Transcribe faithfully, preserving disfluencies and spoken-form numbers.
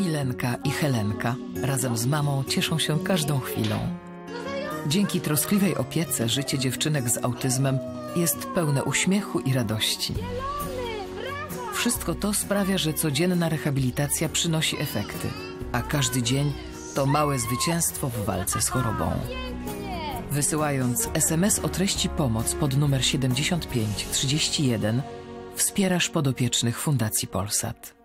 Milenka i Helenka razem z mamą cieszą się każdą chwilą. Dzięki troskliwej opiece życie dziewczynek z autyzmem jest pełne uśmiechu i radości. Wszystko to sprawia, że codzienna rehabilitacja przynosi efekty, a każdy dzień to małe zwycięstwo w walce z chorobą. Wysyłając es em es o treści pomoc pod numer siedemdziesiąt pięć trzydzieści jeden wspierasz podopiecznych Fundacji Polsat.